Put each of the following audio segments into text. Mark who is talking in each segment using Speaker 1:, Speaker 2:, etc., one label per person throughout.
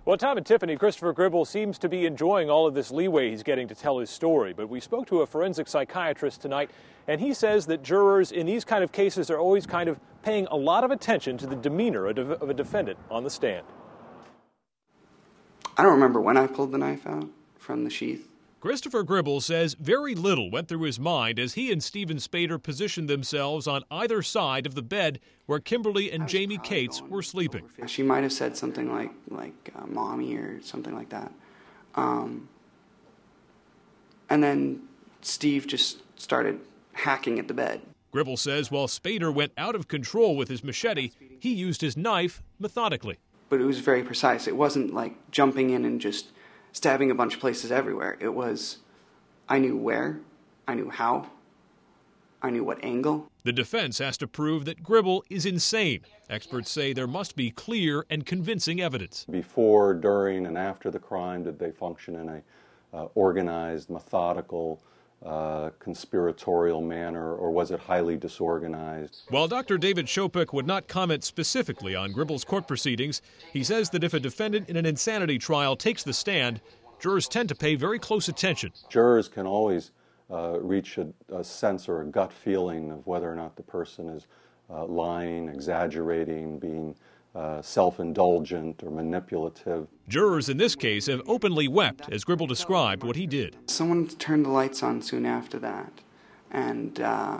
Speaker 1: Well, Tom and Tiffany, Christopher Gribble seems to be enjoying all of this leeway he's getting to tell his story. But we spoke to a forensic psychiatrist tonight, and he says that jurors in these kind of cases are always kind of paying a lot of attention to the demeanor of a defendant on the stand.
Speaker 2: I don't remember when I pulled the knife out from the sheath.
Speaker 3: Christopher Gribble says very little went through his mind as he and Stephen Spader positioned themselves on either side of the bed where Kimberly and Jamie Cates were sleeping.
Speaker 2: She might have said something like mommy or something like that. And then Steve just started hacking at the bed.
Speaker 3: Gribble says while Spader went out of control with his machete, he used his knife methodically.
Speaker 2: But it was very precise. It wasn't like jumping in and just stabbing a bunch of places everywhere. It was, I knew where, I knew how, I knew what angle.
Speaker 3: The defense has to prove that Gribble is insane. Experts say there must be clear and convincing evidence.
Speaker 4: Before, during, and after the crime, did they function in a organized, methodical, conspiratorial manner, or was it highly disorganized?
Speaker 3: While Dr. David Shopik would not comment specifically on Gribble's court proceedings, he says that if a defendant in an insanity trial takes the stand, jurors tend to pay very close attention.
Speaker 4: Jurors can always reach a sense or a gut feeling of whether or not the person is lying, exaggerating, being self-indulgent or manipulative.
Speaker 3: Jurors in this case have openly wept as Gribble described what he did.
Speaker 2: Someone turned the lights on soon after that, and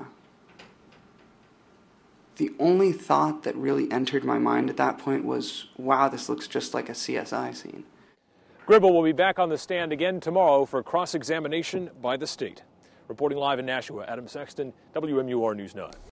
Speaker 2: the only thought that really entered my mind at that point was, wow, this looks just like a CSI scene.
Speaker 1: Gribble will be back on the stand again tomorrow for cross-examination by the state. Reporting live in Nashua, Adam Sexton, WMUR News 9.